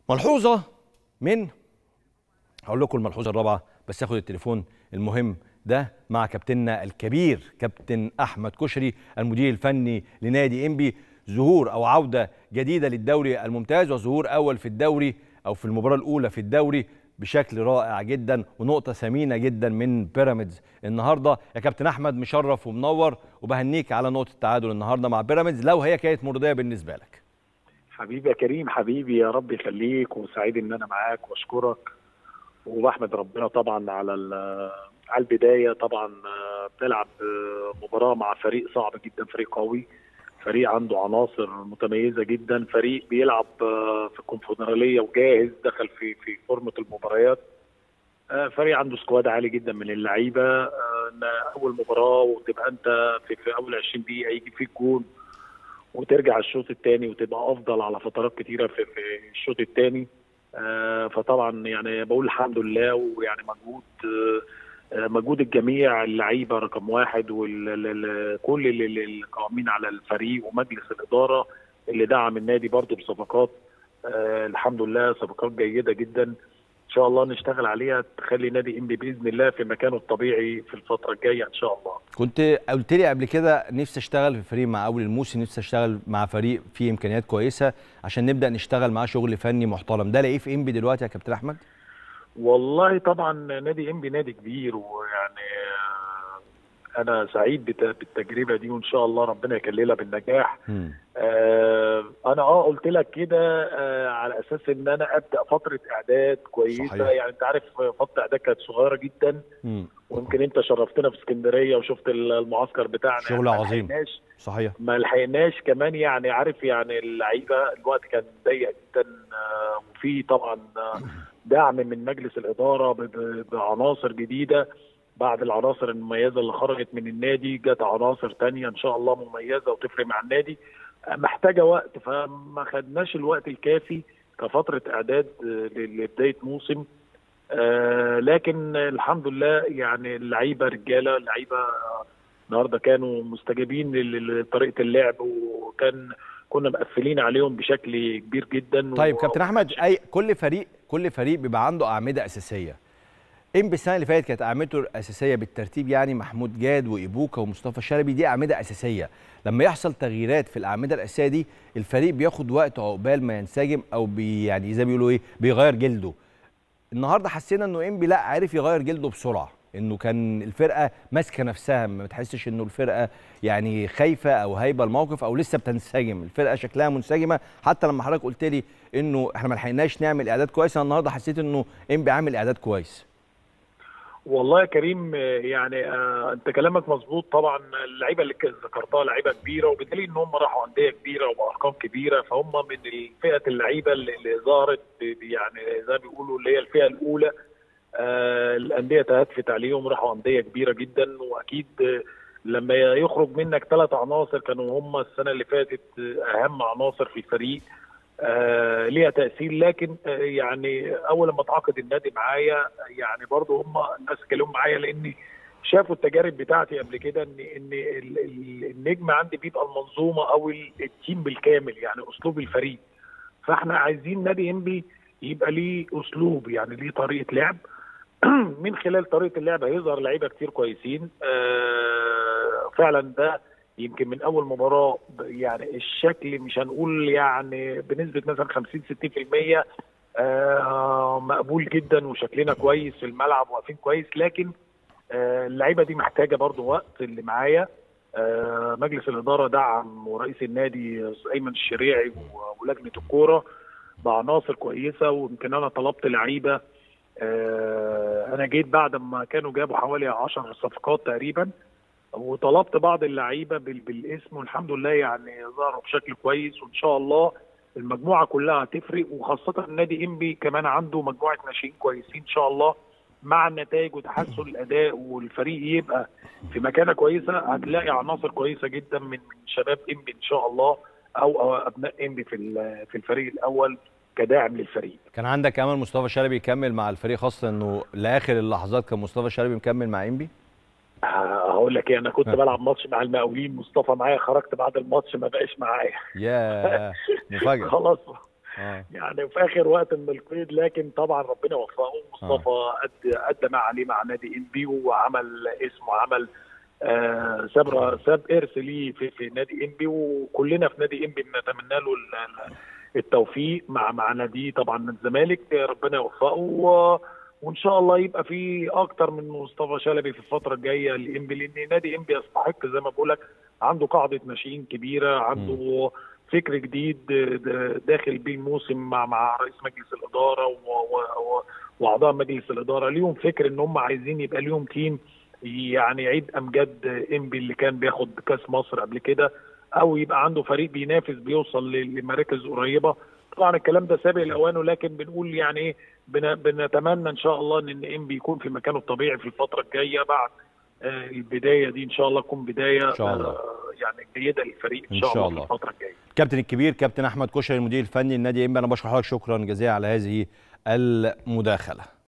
ملحوظة من هقول لكم الملحوظة الرابعة، بس اخد التليفون المهم ده مع كابتننا الكبير كابتن أحمد كشري المدير الفني لنادي إنبي. ظهور أو عودة جديدة للدوري الممتاز، وظهور أول في الدوري أو في المباراة الأولى في الدوري بشكل رائع جدا، ونقطة ثمينة جدا من بيراميدز النهارده. يا كابتن أحمد مشرف ومنور، وبهنيك على نقطة التعادل النهارده مع بيراميدز لو هي كانت مرضية بالنسبة لك. حبيبي يا كريم، حبيبي يا رب يخليك، وسعيد ان انا معاك واشكرك وبحمد ربنا طبعا على البدايه. طبعا بتلعب مباراه مع فريق صعب جدا، فريق قوي، فريق عنده عناصر متميزه جدا، فريق بيلعب في الكونفدراليه وجاهز، دخل في فورمه المباريات، فريق عنده سكواد عالي جدا من اللعيبه. اول مباراه وتبقى انت في اول 20 دقيقه يجي فيك جون وترجع الشوط الثاني وتبقى افضل على فترات كتيره في الشوط الثاني. فطبعا يعني بقول الحمد لله، ويعني مجهود الجميع، اللعيبه رقم واحد، وكل اللي قائمين على الفريق ومجلس الاداره اللي دعم النادي برضو بصفقات. الحمد لله صفقات جيده جدا، ان شاء الله نشتغل عليها تخلي نادي انبي باذن الله في مكانه الطبيعي في الفتره الجايه ان شاء الله. كنت قلت لي قبل كده نفسي اشتغل في فريق مع اول الموسم، نفسي اشتغل مع فريق فيه امكانيات كويسه عشان نبدا نشتغل معاه شغل فني محترم. ده لاقيه في انبي دلوقتي يا كابتن احمد؟ والله طبعا نادي انبي نادي كبير، ويعني انا سعيد بالتجربه دي، وان شاء الله ربنا يكللها بالنجاح. انا قلت لك كده على اساس ان انا ابدا فتره اعداد كويسه. صحيح. يعني انت عارف فتره اعداد كانت صغيره جدا، ويمكن انت شرفتنا في اسكندريه وشفت المعسكر بتاعنا، شغل يعني عظيم. صحيح. ما لحقناش كمان، يعني عارف يعني اللعيبه الوقت كان ضيق جدا، وفي طبعا دعم من مجلس الاداره بعناصر جديده. بعد العناصر المميزه اللي خرجت من النادي جت عناصر تانية ان شاء الله مميزه وتفرق مع النادي، محتاجه وقت، فما خدناش الوقت الكافي كفتره اعداد لبدايه موسم. لكن الحمد لله يعني اللعيبه رجاله، اللعيبه النهارده كانوا مستجيبين لطريقه اللعب، كنا مقفلين عليهم بشكل كبير جدا. طيب كابتن احمد، كل فريق بيبقى عنده اعمده اساسيه. انبي السنه اللي فاتت كانت اعمدته الاساسيه بالترتيب يعني محمود جاد وايبوكا ومصطفى شلبي، دي اعمده اساسيه. لما يحصل تغييرات في الاعمده الاساسيه دي الفريق بياخد وقت عقبال ما ينسجم او يعني زي ما بيقولوا ايه بيغير جلده. النهارده حسينا انه انبي لا عارف يغير جلده بسرعه، انه كان الفرقه ماسكه نفسها، ما تحسش انه الفرقه يعني خايفه او هايبه الموقف او لسه بتنسجم، الفرقه شكلها منسجمه. حتى لما حضرتك قلت لي انه احنا ما لحقناش نعمل اعداد كويس، انا النهارده حسيت انه انبي عامل اعداد كويس. والله يا كريم يعني انت كلامك مظبوط طبعا. اللعيبه اللي ذكرتها لعيبه كبيره، وبالدليل ان هم راحوا انديه كبيره وبارقام كبيره، فهم من فئه اللعيبه اللي ظهرت يعني زي ما بيقولوا اللي هي الفئه الاولى. الانديه تهدفت عليهم، راحوا انديه كبيره جدا، واكيد لما يخرج منك 3 عناصر كانوا هم السنه اللي فاتت اهم عناصر في الفريق، ليها تأثير. لكن يعني أول ما تعاقد النادي معايا يعني برضه هم الناس اتكلموا معايا لأن شافوا التجارب بتاعتي قبل كده، إن النجم عندي بيبقى المنظومة أو التيم بالكامل، يعني أسلوب الفريق. فإحنا عايزين نادي إنبي يبقى ليه أسلوب، يعني ليه طريقة لعب. من خلال طريقة اللعب هيظهر لعيبة كتير كويسين. فعلا ده يمكن من اول مباراه يعني الشكل مش هنقول يعني بنسبه مثلا 50 60% مقبول جدا، وشكلنا كويس في الملعب واقفين كويس. لكن اللعيبه دي محتاجه برضو وقت. اللي معايا مجلس الاداره دعم، ورئيس النادي ايمن الشريعي ولجنه الكوره بعناصر كويسه، ويمكن انا طلبت لعيبه. انا جيت بعد ما كانوا جابوا حوالي 10 صفقات تقريبا، وطلبت بعض اللعيبه بالاسم، والحمد لله يعني ظهروا بشكل كويس، وان شاء الله المجموعه كلها هتفرق. وخاصه النادي انبي كمان عنده مجموعه ناشئين كويسين ان شاء الله، مع النتائج وتحسن الاداء والفريق يبقى في مكانه كويسه، هتلاقي عناصر كويسه جدا من شباب انبي ان شاء الله، او ابناء انبي في الفريق الاول كداعم للفريق. كان عندك كمان مصطفى شلبي يكمل مع الفريق، خاصه انه لاخر اللحظات كان مصطفى شلبي مكمل مع انبي. هقول لك ايه، انا كنت بلعب ماتش مع المقاولين، مصطفى معايا، خرجت بعد الماتش ما بقاش معايا. ياه مفاجاه. خلاص يعني في اخر وقت من القيد، لكن طبعا ربنا وفقه. مصطفى ادى ما عليه مع نادي انبي، وعمل اسم وعمل ساب ارث ليه في نادي انبي، وكلنا في نادي انبي بنتمنى له التوفيق مع نادي طبعا من الزمالك. ربنا يوفقه، وان شاء الله يبقى في اكتر من مصطفى شلبي في الفتره الجايه لانبي، لان نادي انبي يستحق زي ما بقول لك، عنده قاعده ناشئين كبيره، عنده فكر جديد داخل بيه الموسم مع رئيس مجلس الاداره واعضاء مجلس الاداره، ليهم فكر ان هم عايزين يبقى ليهم تيم يعني يعيد امجاد انبي اللي كان بياخد كاس مصر قبل كده، او يبقى عنده فريق بينافس بيوصل لمراكز قريبه. طبعا الكلام ده سابق لاوانه، لكن بنقول يعني ايه، بنتمنى ان شاء الله ان انبي يكون في مكانه الطبيعي في الفتره الجايه بعد البدايه دي، ان شاء الله تكون بدايه إن شاء الله. يعني جيده للفريق ان شاء الله في الفتره الجايه. كابتن الكبير كابتن احمد كشري المدير الفني لنادي انبي، انا بشكر حضرتك شكرا جزيلا على هذه المداخله.